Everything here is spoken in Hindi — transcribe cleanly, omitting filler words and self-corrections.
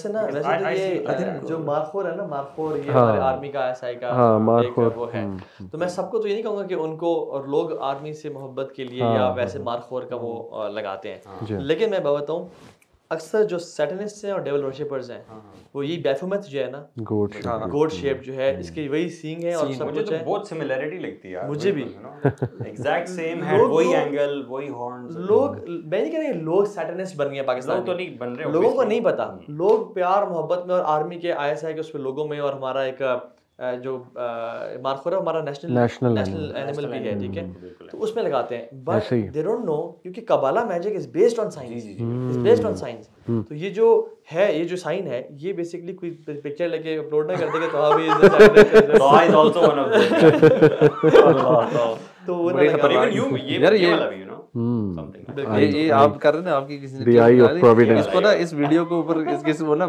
वैसे तो ये जो मारखोर है ना, मारखोर ये हाँ। हमारे आर्मी का एसआई का हाँ, एक मारखोर, वो है। तो मैं सबको तो ये नहीं कहूँगा कि उनको और लोग आर्मी से मोहब्बत के लिए या वैसे मारखोर का वो लगाते हैं, लेकिन मैं बताऊँ अक्सर जो सैटनिस्ट हैं और डेविल वर्शिपर्स हैं वो यही बैफोमेट जो है ना, गोड शेप जो है, इसकी वही सींग है और सब मुझे कुछ तो है। बहुत सिमिलरिटी लगती है यार, मुझे भी एग्जैक्ट सेम है, वही एंगल, वही हॉर्न्स। लोग, मैं नहीं कह रहा लोग सैटनिस्ट बन गए पाकिस्तान लोग तो नहीं बन रहे, लोगों को नहीं पता। लोग प्यार मोहब्बत में और आर्मी के आईएसआई के उस पे लोगों में, और हमारा एक जो मारखोर है हमारा नेशनल एनिमल भी है, ठीक है, तो उसमें लगाते हैं, बट दे डोंट नो क्योंकि Kabbalah magic is based on science, is based on science. तो ये जो है, ये जो साइन है, ये बेसिकली कोई पिक्चर लेके अपलोड ना कर देगा तो अभी इज आल्सो वन ऑफ तो वो ना लगा ये वाला भी, यू नो, समथिंग ये आप कर रहे हैं ना, आपकी किसी ने इसको ना, इस वीडियो के ऊपर इसके वो ना